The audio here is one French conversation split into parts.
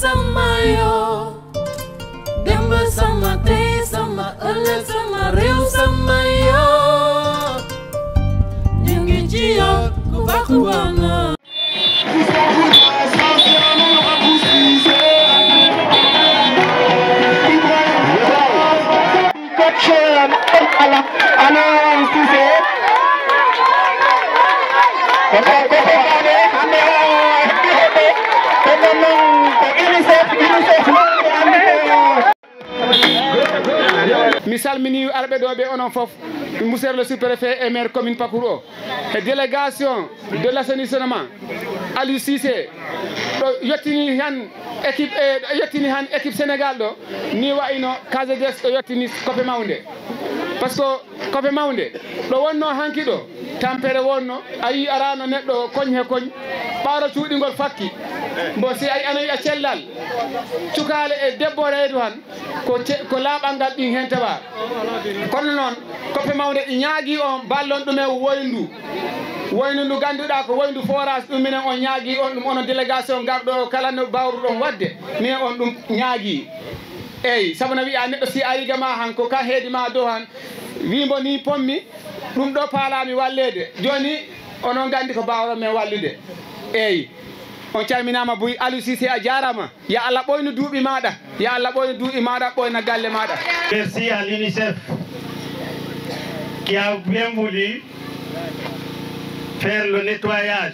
sama yo demb sama tey sama ëllëg sama réew sama yo ñu ngi ci yoon ku baax ku baax na mi salmini arɓe ɗo ɓe onon fof monsieur le sous-préfet et maire commune Pakour o et délégation de l'assainissement Aliou Cissé ɗo yettini han équipe Sénégal ɗo ni wayno KZS ɗo yettini koppe mawde par ce que koppe mawde ɗo wonno hanki ɗo tampere wonno a yi arano neɗɗo koñ he koñ ɓaaro cuuɗigol fakki bon si ay anayi a cellal cukale e debbo reedu han ko laaɓal ngal ɗin hen tawa kono noon koppe mawde ɗi ñaagui on ballon ɗum e woyndu ndu ganduɗa ko woyndu forage ɗum minen on ñaagui on ɗum onon délégation garɗo kala no bawruɗon wadde minen on ɗum ñaagui eyyi saabu no wiya neɗɗo si ari gama han ko ka heedima dow han wimbo ni pommi ɗum ɗo paalami wallede joni onon gandi ko bawron men wallude eyyi on calminama Boy Aliou Cissé a jarama ya Allah ɓoyno duuɓi maɗa ya Allah ɓoyno duuɓi maɗa ɓoyna galle maɗa. Merci à l'UNICEF qui a bien voulu faire le nettoyage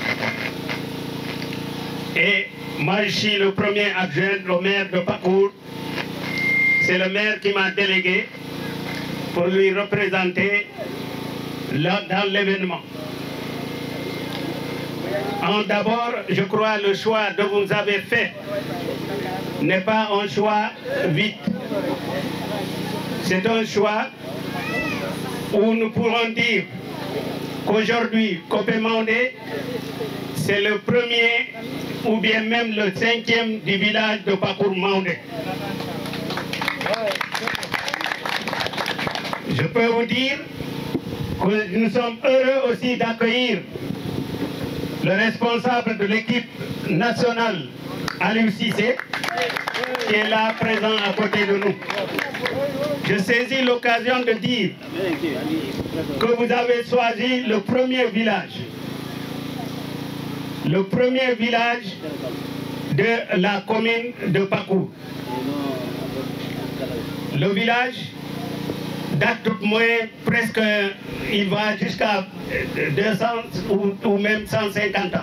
et moi je suis le premier adjoint au maire de Pakour. C'est le maire qui m'a délégué pour lui représenter dans l'événement. D'abord, je crois le choix que vous avez fait n'est pas un choix vite. C'est un choix où nous pourrons dire qu'aujourd'hui, Kope Maoundé, c'est le premier ou bien même le 5e du village de Pakour Maoundé. Je peux vous dire que nous sommes heureux aussi d'accueillir le responsable de l'équipe nationale, Aliou Cissé, qui est là présent à côté de nous. Je saisis l'occasion de dire que vous avez choisi le premier village de la commune de Pakour. Le village date moins presque, il va jusqu'à 200 ou même 150 ans.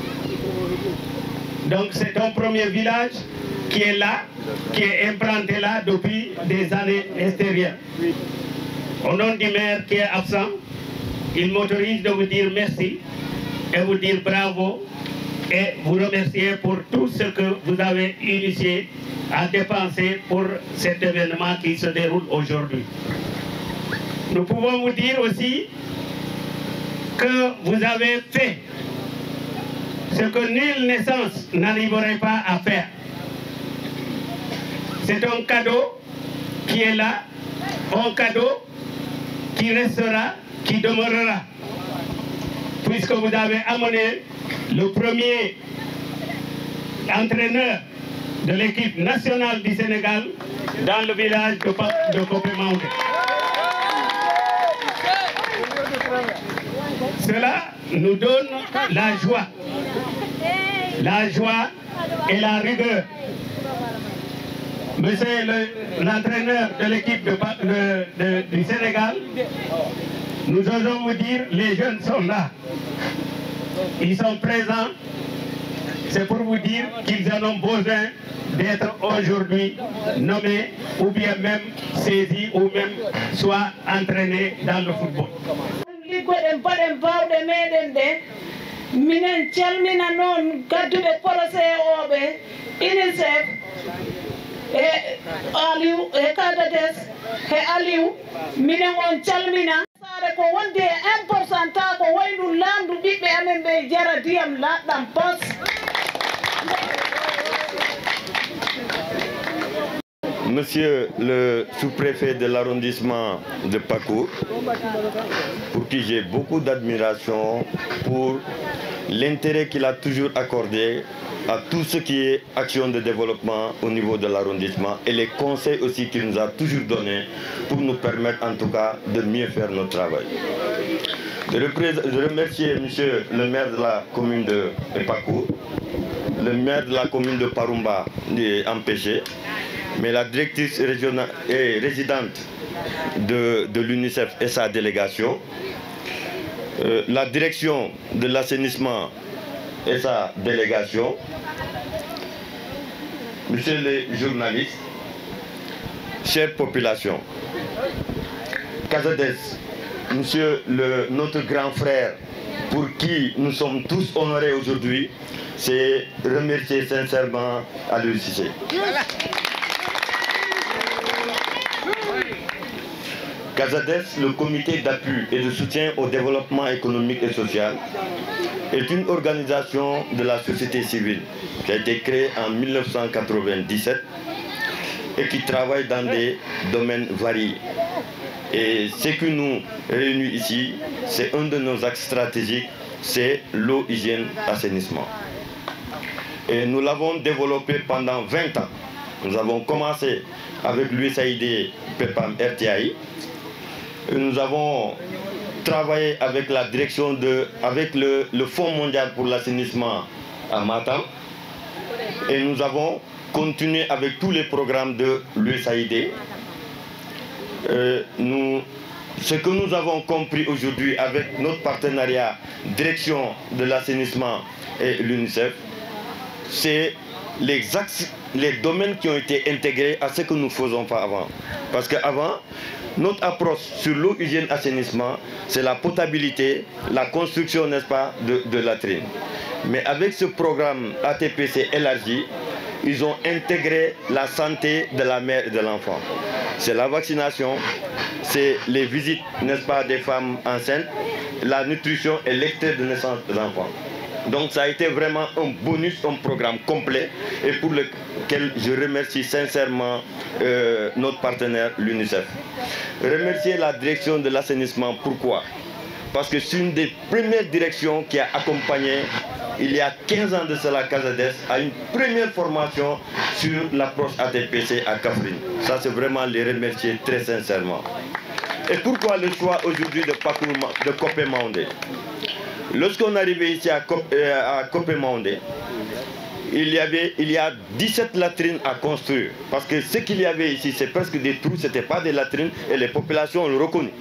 Donc c'est un premier village qui est là, qui est implanté là depuis des années extérieures. Au nom du maire qui est absent, il m'autorise de vous dire merci et vous dire bravo et vous remercier pour tout ce que vous avez initié à dépenser pour cet événement qui se déroule aujourd'hui. Nous pouvons vous dire aussi que vous avez fait ce que nulle naissance n'arriverait pas à faire. C'est un cadeau qui est là, un cadeau qui restera, qui demeurera, puisque vous avez amené le premier entraîneur de l'équipe nationale du Sénégal dans le village de Kope Maoundé. Cela nous donne la joie et la rigueur. Monsieur l'entraîneur de l'équipe du Sénégal, nous osons vous dire, les jeunes sont là. Ils sont présents. C'est pour vous dire qu'ils en ont besoin d'être aujourd'hui nommés ou bien même saisis ou même soit entraînés dans le football. Minen calmina noon gadduɓe projet oɓe UNICEF e Aliou e KZS e Aliou minen on calmina sare ko wonde important ta ko waynu lamdu ɓiɓɓe amen ɓe jara ndiyam laɗɗam pos. Monsieur le sous-préfet de l'arrondissement de Pakour, pour qui j'ai beaucoup d'admiration pour l'intérêt qu'il a toujours accordé à tout ce qui est action de développement au niveau de l'arrondissement et les conseils aussi qu'il nous a toujours donnés pour nous permettre en tout cas de mieux faire notre travail. Je remercie monsieur le maire de la commune de Pakour, le maire de la commune de Parumba est empêché, mais la directrice régionale et résidente de l'UNICEF et sa délégation, la direction de l'assainissement et sa délégation, monsieur les journalistes, chère population, Casades, monsieur notre grand frère, pour qui nous sommes tous honorés aujourd'hui, c'est remercier sincèrement Aliou Cissé. Casades, le comité d'appui et de soutien au développement économique et social, est une organisation de la société civile qui a été créée en 1997 et qui travaille dans des domaines variés. Et ce qui nous réunit ici, c'est un de nos axes stratégiques, c'est l'eau, hygiène, assainissement. Et nous l'avons développé pendant 20 ans. Nous avons commencé avec l'USAID, PEPAM, RTI. Nous avons travaillé avec la direction avec le Fonds mondial pour l'assainissement à Matam. Et nous avons continué avec tous les programmes de l'USAID. Ce que nous avons compris aujourd'hui avec notre partenariat direction de l'assainissement et l'UNICEF, c'est les domaines qui ont été intégrés à ce que nous ne faisons pas avant. Parce qu'avant, notre approche sur l'eau, hygiène, assainissement, c'est la potabilité, la construction, n'est-ce pas, de latrines. Mais avec ce programme ATPC élargi, ils ont intégré la santé de la mère et de l'enfant. C'est la vaccination, c'est les visites, n'est-ce pas, des femmes enceintes, la nutrition et l'extrait de naissance des enfants. Donc ça a été vraiment un bonus, un programme complet et pour lequel je remercie sincèrement notre partenaire, l'UNICEF. Remercier la direction de l'assainissement, pourquoi? Parce que c'est une des premières directions qui a accompagné, il y a 15 ans de cela, Casades, à une première formation sur l'approche ATPC à Kaffrine. Ça, c'est vraiment les remercier très sincèrement. Et pourquoi le choix aujourd'hui de Kopé Maoundé? Lorsqu'on est arrivé ici à Kopé Maoundé, il y a 17 latrines à construire. Parce que ce qu'il y avait ici, c'est presque des trous, ce n'était pas des latrines et les populations le reconnaissent.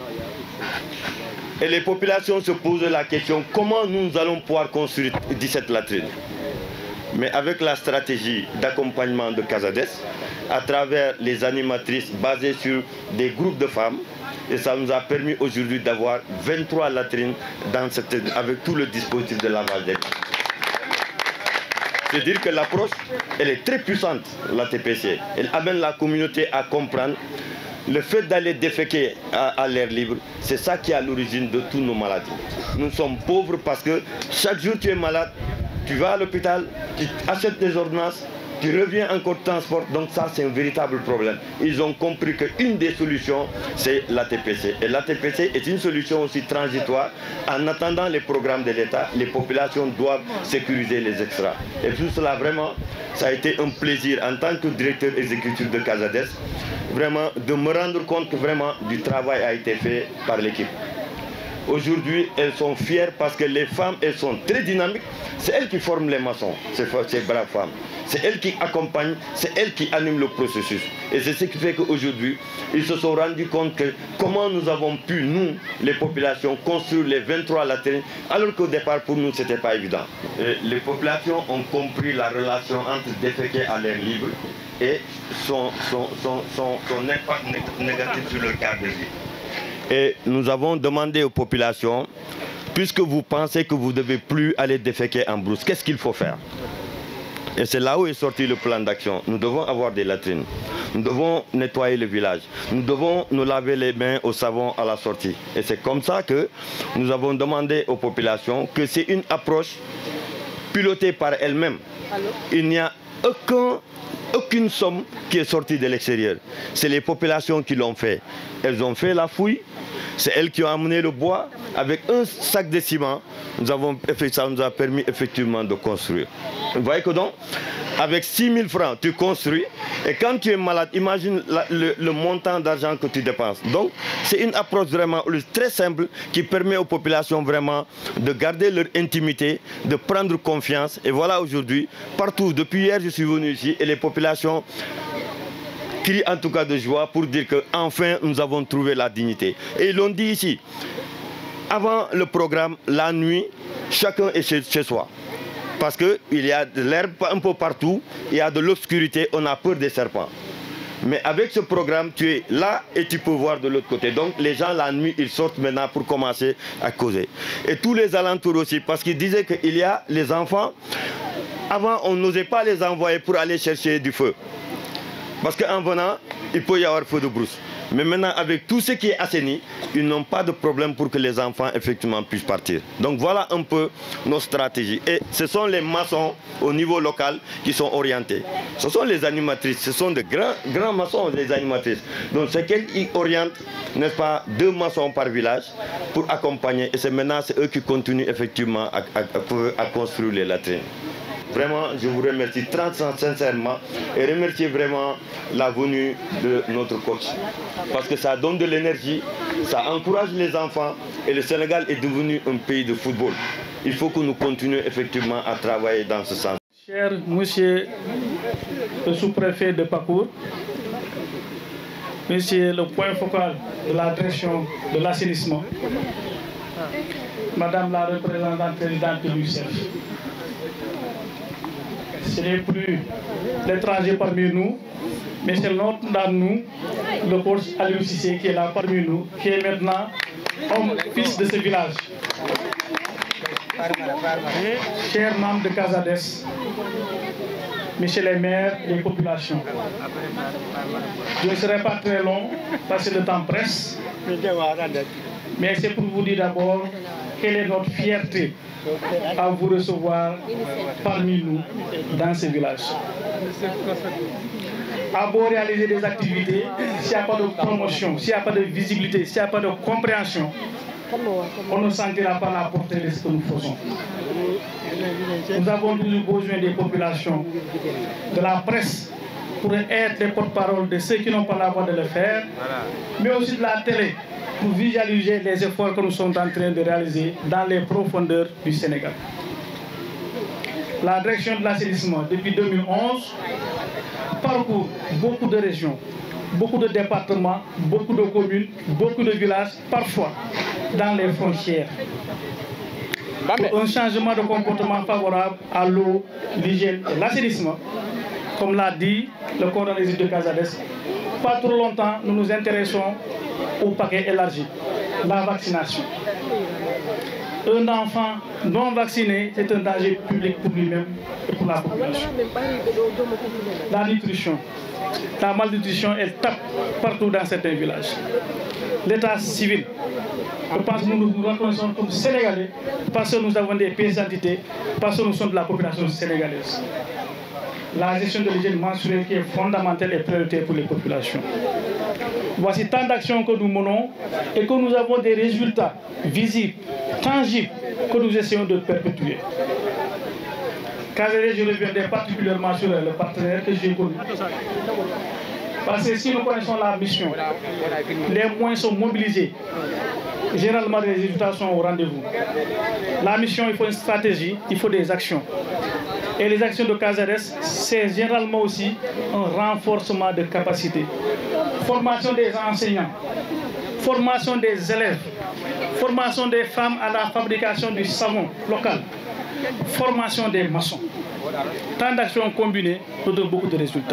Et les populations se posent la question, comment nous allons pouvoir construire 17 latrines? Mais avec la stratégie d'accompagnement de Casades, à travers les animatrices basées sur des groupes de femmes, et ça nous a permis aujourd'hui d'avoir 23 latrines avec tout le dispositif de lavage des mains. C'est-à-dire que l'approche, elle est très puissante, la TPC. Elle amène la communauté à comprendre le fait d'aller déféquer à l'air libre, c'est ça qui est à l'origine de toutes nos maladies. Nous sommes pauvres parce que chaque jour tu es malade, tu vas à l'hôpital, tu achètes des ordonnances, tu reviens encore de transport, donc ça c'est un véritable problème. Ils ont compris qu'une des solutions c'est l'ATPC. Et l'ATPC est une solution aussi transitoire. En attendant les programmes de l'État, les populations doivent sécuriser les extras. Et tout cela vraiment, ça a été un plaisir en tant que directeur exécutif de Casades, vraiment de me rendre compte que vraiment du travail a été fait par l'équipe. Aujourd'hui, elles sont fières parce que les femmes, elles sont très dynamiques. C'est elles qui forment les maçons, ces braves femmes. C'est elles qui accompagnent, c'est elles qui animent le processus. Et c'est ce qui fait qu'aujourd'hui, ils se sont rendus compte que comment nous avons pu, nous, les populations, construire les 23 latrines, alors qu'au départ, pour nous, ce n'était pas évident. Et les populations ont compris la relation entre déféquer à l'air libre et son impact négatif sur le cadre de vie. Et nous avons demandé aux populations, puisque vous pensez que vous ne devez plus aller déféquer en brousse, qu'est-ce qu'il faut faire? Et c'est là où est sorti le plan d'action. Nous devons avoir des latrines. Nous devons nettoyer le village. Nous devons nous laver les mains au savon à la sortie. Et c'est comme ça que nous avons demandé aux populations que c'est une approche pilotée par elle-même. Il n'y a aucun aucune somme qui est sortie de l'extérieur. C'est les populations qui l'ont fait. Elles ont fait la fouille. C'est elles qui ont amené le bois. Avec un sac de ciment, ça nous a permis effectivement de construire. Vous voyez que donc, avec 6 000 francs, tu construis. Et quand tu es malade, imagine le montant d'argent que tu dépenses. Donc, c'est une approche vraiment très simple qui permet aux populations vraiment de garder leur intimité, de prendre confiance. Et voilà aujourd'hui, partout, depuis hier, je suis venu ici et les populations crient en tout cas de joie pour dire qu'enfin, nous avons trouvé la dignité. Et ils l'ont dit ici. Avant le programme, la nuit, chacun est chez soi. Parce qu'il y a de l'herbe un peu partout, il y a de l'obscurité, on a peur des serpents. Mais avec ce programme, tu es là et tu peux voir de l'autre côté. Donc les gens, la nuit, ils sortent maintenant pour commencer à causer. Et tous les alentours aussi, parce qu'ils disaient qu'il y a les enfants. Avant, on n'osait pas les envoyer pour aller chercher du feu. Parce qu'en venant, il peut y avoir feu de brousse. Mais maintenant, avec tout ce qui est assaini, ils n'ont pas de problème pour que les enfants, effectivement, puissent partir. Donc voilà un peu nos stratégies. Et ce sont les maçons au niveau local qui sont orientés. Ce sont les animatrices, ce sont de grands maçons, les animatrices. Donc c'est qu'elles orientent, n'est-ce pas, 2 maçons par village pour accompagner. Et c'est maintenant, c'est eux qui continuent effectivement à construire les latrines. Vraiment, je vous remercie très sincèrement et remercier vraiment la venue de notre coach. Parce que ça donne de l'énergie, ça encourage les enfants et le Sénégal est devenu un pays de football. Il faut que nous continuions effectivement à travailler dans ce sens. Cher monsieur le sous-préfet de Pakour, monsieur le point focal de la direction de l'assainissement, madame la représentante présidente de l'UNICEF, ce n'est plus l'étranger parmi nous, mais c'est l'autre dans nous, le coach Aliou Cissé qui est là parmi nous, qui est maintenant homme, fils de ce village. Chers membres de Casades, messieurs les maires et les populations, je ne serai pas très long parce que le temps presse, mais c'est pour vous dire d'abord quelle est notre fierté à vous recevoir parmi nous dans ce village. À beau réaliser des activités, s'il n'y a pas de promotion, s'il n'y a pas de visibilité, s'il n'y a pas de compréhension, on ne sentira pas la portée de ce que nous faisons. Nous avons toujours besoin des populations, de la presse, pour être les porte-parole de ceux qui n'ont pas la voix de le faire, mais aussi de la télé, pour visualiser les efforts que nous sommes en train de réaliser dans les profondeurs du Sénégal. La direction de l'assainissement, depuis 2011, parcourt beaucoup de régions, beaucoup de départements, beaucoup de communes, beaucoup de villages, parfois dans les frontières. Pour un changement de comportement favorable à l'eau, l'hygiène et l'assainissement, comme l'a dit le coordonnateur de Casades, pas trop longtemps, nous nous intéressons au paquet élargi, la vaccination. Un enfant non vacciné, c'est un danger public pour lui-même et pour la population. La nutrition, la malnutrition, elle tape partout dans certains villages. L'état civil, je pense que nous nous reconnaissons comme Sénégalais parce que nous avons des pièces d'identité, parce que nous sommes de la population sénégalaise. La gestion de l'hygiène menstruelle qui est fondamentale et prioritaire pour les populations. Voici tant d'actions que nous menons et que nous avons des résultats visibles, tangibles, que nous essayons de perpétuer. Casades, je reviendrai particulièrement sur le partenaire que j'ai connu. Parce que si nous connaissons la mission, les moyens sont mobilisés. Généralement, les résultats sont au rendez-vous. La mission, il faut une stratégie, il faut des actions. Et les actions de Casades, c'est généralement aussi un renforcement de capacité. Formation des enseignants, formation des élèves, formation des femmes à la fabrication du savon local, formation des maçons. Tant d'actions combinées nous donnent beaucoup de résultats.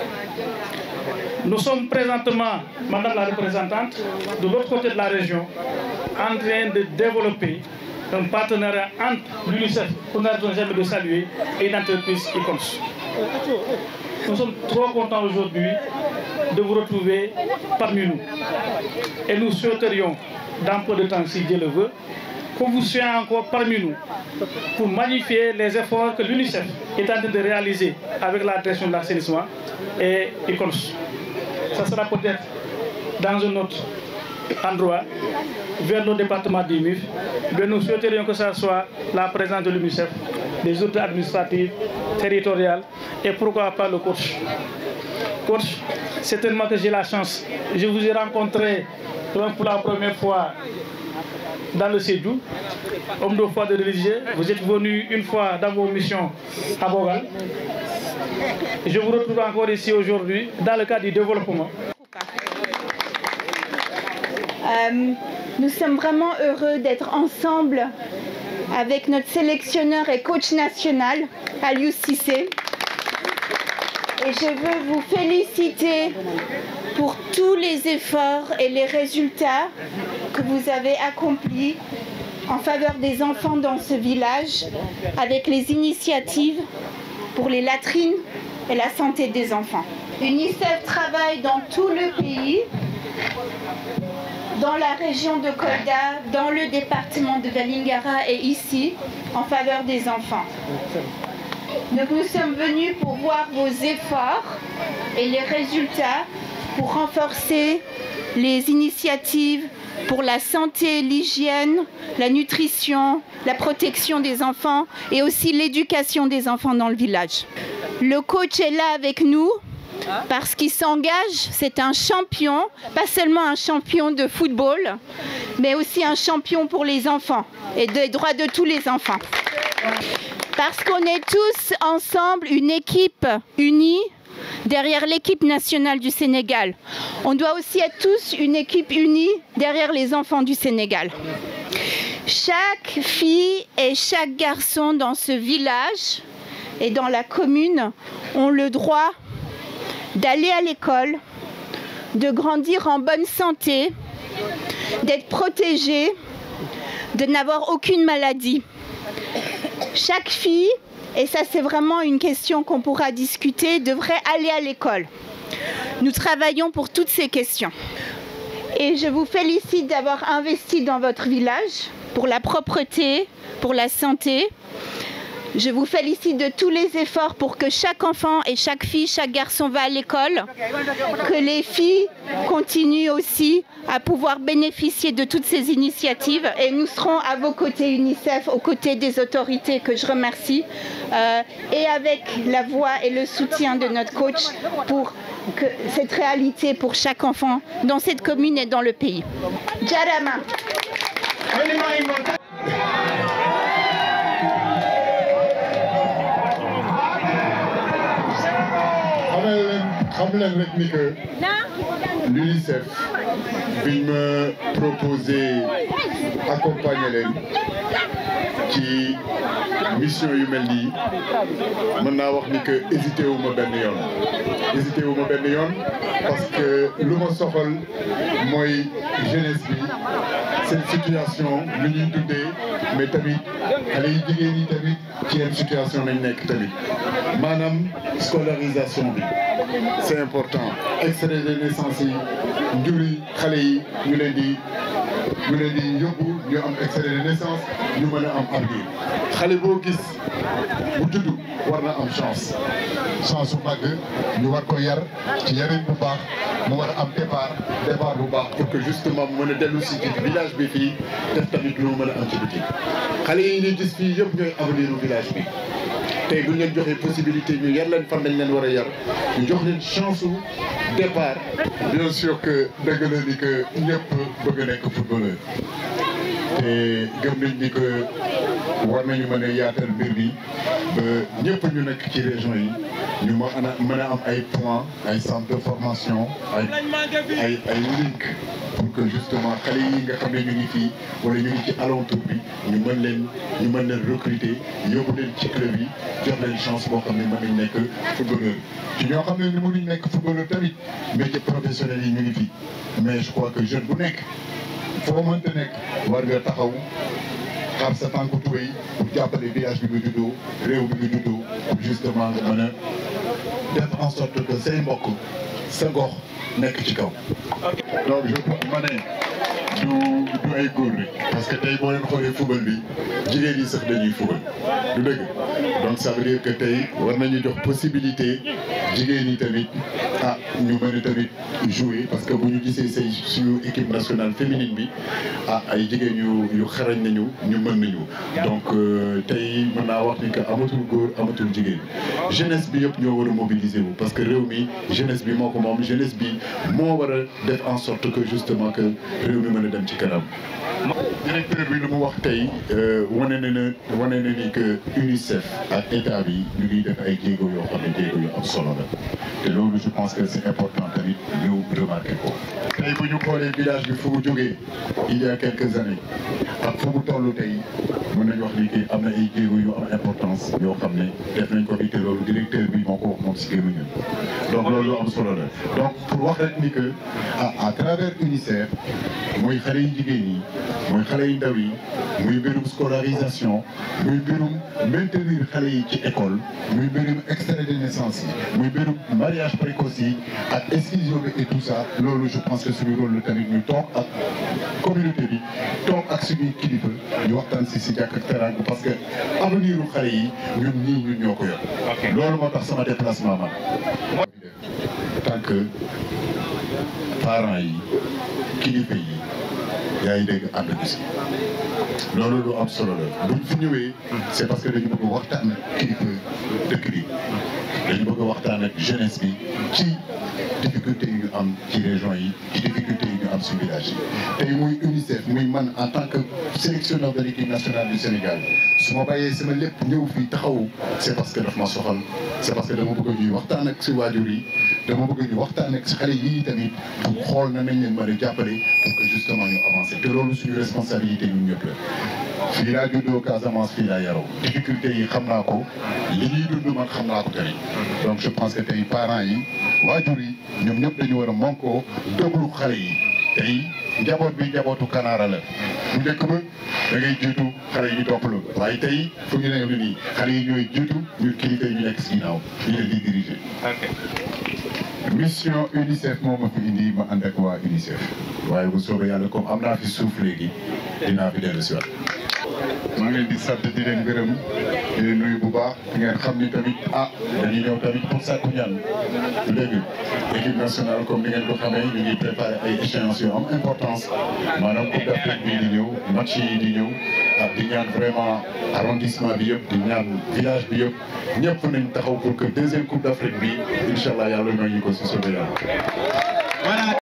Nous sommes présentement, madame la représentante, de l'autre côté de la région, en train de développer un partenariat entre l'UNICEF, qu'on n'arrête jamais de saluer, et l'entreprise Econs. Nous sommes trop contents aujourd'hui de vous retrouver parmi nous. Et nous souhaiterions, dans peu de temps, si Dieu le veut, que vous soyez encore parmi nous pour magnifier les efforts que l'UNICEF est en train de réaliser avec la direction de l'assainissement et ICONS. Ça sera peut-être dans un autre endroit, vers le département du MIF, mais nous souhaiterions que ce soit la présence de l'UNICEF, des autorités administratives, territoriales et pourquoi pas le coach. Coach, certainement que j'ai la chance. Je vous ai rencontré pour la première fois dans le Sédou, homme de foi de religieux. Vous êtes venu une fois dans vos missions à Bogal. Je vous retrouve encore ici aujourd'hui dans le cadre du développement. Nous sommes vraiment heureux d'être ensemble avec notre sélectionneur et coach national, Aliou Cissé. Et je veux vous féliciter pour tous les efforts et les résultats que vous avez accomplis en faveur des enfants dans ce village avec les initiatives pour les latrines et la santé des enfants. UNICEF travaille dans tout le pays, dans la région de Kolda, dans le département de Vélingara et ici, en faveur des enfants. Donc nous sommes venus pour voir vos efforts et les résultats pour renforcer les initiatives pour la santé, l'hygiène, la nutrition, la protection des enfants et aussi l'éducation des enfants dans le village. Le coach est là avec nous parce qu'il s'engage, c'est un champion, pas seulement un champion de football, mais aussi un champion pour les enfants et des droits de tous les enfants. Parce qu'on est tous ensemble une équipe unie derrière l'équipe nationale du Sénégal. On doit aussi être tous une équipe unie derrière les enfants du Sénégal. Chaque fille et chaque garçon dans ce village et dans la commune ont le droit d'aller à l'école, de grandir en bonne santé, d'être protégé, de n'avoir aucune maladie. Chaque fille, et ça c'est vraiment une question qu'on pourra discuter, devrait aller à l'école. Nous travaillons pour toutes ces questions. Et je vous félicite d'avoir investi dans votre village pour la propreté, pour la santé. Je vous félicite de tous les efforts pour que chaque enfant et chaque fille, chaque garçon va à l'école, que les filles continuent aussi à pouvoir bénéficier de toutes ces initiatives et nous serons à vos côtés UNICEF, aux côtés des autorités que je remercie et avec la voix et le soutien de notre coach pour que cette réalité pour chaque enfant dans cette commune et dans le pays. Jarama. xam leen rek ni que l'UNICEF bi me proposé accompagner leen ci mission yu mel nii mën naa wax ni que hésité wu ma benn yoon parce que lu ma soxal mooy jeunesse bi seen situation lu ñuy dundee mais tamit xale yi jigéen ñi tamit ci yenn situation nañ nekk tamit maanaam scolarisation bi c'est important extrait de naissance yi njuri xale yi ñu leen di yóbbu ñu am extrait de naissance ñu mën a am avenir xale boo gis bu juddu war na am chance su màgg ñu war ko yar ci yarin bu baax mu war a am départ bu baax pour que justement mu mën a dellu si ci village bi fii def tamit lu mu mën a am ci biti xale yi ñuy gis fii yëpp ñooy avenir u village bi tey bu ñu leen joxee possibilité ñu yar leen fan lañ leen war a yar ñu jox leen chance su départ. bien sûr que dëgg la ni que ñëpp bëgg nekk footballeur te gëm nañ ni que war nañu mën a yaatal mbir mi ba ñëpp ñu nekk ci région yi ñu mën a am ay points ay centres de formation ay link pour que justement xale yi nga xam ne ñu ngi fii wala ñu ngi ci alentour bi ñu mën leen recruter yóbbu leen ci club yi jox leen chance boo xam ne mën nañ nekk footballeur ci ñoo xam ne ni mënuñ nekk footballeur tamit métier professionnel yi ñu ngi fii mais je crois que jeune bu nekk foo mënta nekk war nga taxaw xaar sa tànku tubéy pour jàppale village bi nga juddoo réew bi nga juddoo pour justement nga mën a def en sorte que say mbokk sa gox nekk ci kaw. donc je ma ne du ay góor rek parce que tey boo leen xoolee football bi jigéen yi sax dañuy football du dëgg donc ça veut dire que tey war nañu jox possibilité jigéen yi tamit ñu mën a tamit jouer parce que bu ñu gisee say suñu équipe nationale féminine bi ay jigéen yu xarañ nañu ñu mën nañu donc tey mën naa wax ni que amatul góor amatul jigéen jeunesse bi yëpp ñoo war a mobiliser wu parce que réew mi jeunesse bi moo ko moom jeunesse bi moo war a def en sorte que justement que réew mi mën a dem ci kanam. directeur bi lu mu wax tey wane na ni que UNICEF ak état bi ñu ngi def ay jéego yoo xam ne jéego yu am solo la te loolu je pense que c'est important tamit ñu remarqué ko. tey bu ñu xoolee village bi fu mu jógee il y a quelques années ak fu mu toll tey mën nañu wax ni que am na ay jéego yu am importance yoo xam ne def nañ ko fi te loolu directeur bi moo ko wax moom si gémmiñam donc loolu am solo la donc pour wax rek ni que à travers UNICEF muy xale yu jigéen yi muy xale yu ndaw yi muy mbirum scolarisation muy mbirum maintenir xale yi ci école muy mbirum extrait de naissance yi muy mbirum mariage précoce yi ak exclusion bi et tout ça loolu je pense que suñu rôle la tamit ñu toog ak communauté bi toog ak suñuy kilifa ñu waxtaan si jàkk ak teraanga parce que avenir u xale yi ñun ñoo ko yor. loolu moo tax sama déplacement man. tant que parents yi kilifa yi yaa ngi dégg ànd bi si loolu lu am solo la buñ fi ñëwee c'est parce que dañu bëgg a waxtaan ak kilifa dëkk bi dañu bëgg a waxtaan ak jeunesse bi ci difficulté yi ñu am ci région yi ci difficulté yi ñu am ci village yi tey muy UNICEF muy man en tant que sélectionneur de l'équipe nationale du Sénégal su ma bàyyee sama lépp ñëw fii taxawu c'est parce que daf ma soxal c'est parce que dama bëgg ñuy waxtaan ak si waajur yi dama bëgg ñu waxtaan ak si xale yii tamit pour xool na nañ leen mën a jàppale pour que justement ñu avancer te loolu suñu responsabilité ñun ñëpp la fii laa juddoo Casamance fii laa yaroo difficulté yi xam naa ko li ñuy dund man xam naa ko tamit donc je pense que tey parents yi waajur yi ñoom ñëpp dañu war a monkoo déglu xale yi tey njaboot bi njabootu kanaara la bu njëkk ba da ngay jiitu xale yi ñu topp la waaye tey fu ñu ne nii xale yi ñooy jiitu ñu kilifa yi ñu nekk si ginnaaw ñu leen di diriger. mission UNICEF moo ma fi indi ma ànd ak waa UNICEF waaye bu soobee yàlla comme am naa fi suuf léegi dinaa fi dellu si waat. maa ngi leen di sant di leen gërëm di leen nuyu bu baax di ngeen xam ni tamit dañuy ñëw tamit pour sàkku ñaan bu dégg équipe nationale comme ni ngeen ko xamee ñu ngi préparé ay échéances yu am importance maanaam Coupe d'Afrique bi di ñëw match yi di ñëw di ñaan vraiment arrondissement bi yëpp di ñaan village bi yëpp ñëpp nañ taxaw pour que deuxième Coupe d'Afrique bi incha allah yàlla may ñu ko si soobee yàlla.